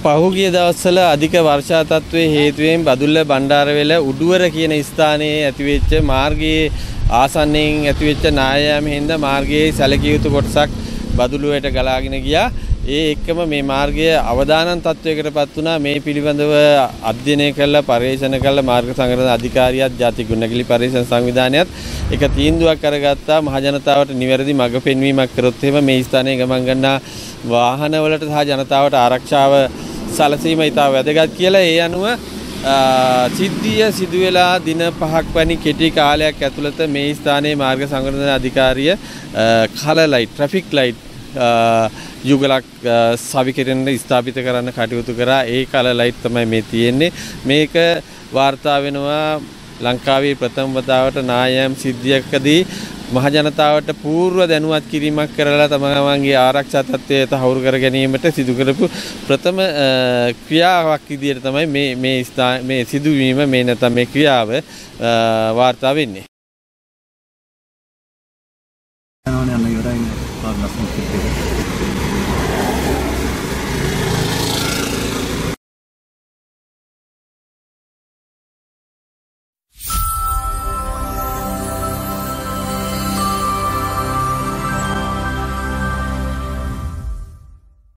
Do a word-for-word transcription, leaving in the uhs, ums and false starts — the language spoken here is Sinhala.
පහුගිය දවස්වල අධික වර්ෂා තත්ත්වයේ හේතුවෙන් බදුල්ල බණ්ඩාරවැල උඩුවර කියන ස්ථානයේ ඇතිවෙච්ච මාර්ගයේ ආසන්නයෙන් ඇතිවෙච්ච නායෑම හින්දා මාර්ගයේ සැලකිය යුතු කොටසක් බදුල්ලුවට ගලාගෙන ගියා. ඒ එක්කම මේ මාර්ගය අවදානම් තත්වයකටපත් වුණා. මේ පිළිබඳව අධ්‍යයනය කළ පරීක්ෂණ කළ මාර්ග සංරক্ষණ අධිකාරියත් ජාතික ගුණගැලි පරීක්ෂණ සංවිධානයත් එක තීන්දුවක් කරගත්තා. මහ ජනතාවට නිවැරදි මඟ පෙන්වීමක් කරොත් එහෙම මේ ස්ථානයේ ගමන් ගන්නා වාහනවලට සහ ජනතාවට ආරක්ෂාව සැලසීම ඉතා වැදගත් කියලා. ඒ අනුව සිද්ධිය සිදු වෙලා දින පහක් වැනි කෙටි කාලයක් ඇතුළත මේ ස්ථානයේ මාර්ග සංරক্ষණ අධිකාරිය කලර් ලයිට් ට්‍රැෆික් ලයිට් යුගලක් සවිකරන්න ස්ථාපිත කරන්න කටයුතු කරා. ඒ කලර් ලයිට් තමයි මේ තියෙන්නේ. මේක වාර්තා වෙනවා ලංකාවේ ප්‍රථම වතාවට නායම් සිද්ධියකදී මහ ජනතාවට పూర్ව දැනුවත් කිරීමක් කරලා තමන්ගේ ආරක්ෂා තත්ත්වය තහවුරු කර ගැනීමට සිදු කරපු ප්‍රථම ක්‍රියාවක් විදියට තමයි මේ මේ මේ සිදුවීම මේ නැත්නම් මේ ක්‍රියාව වාර්තා වෙන්නේ.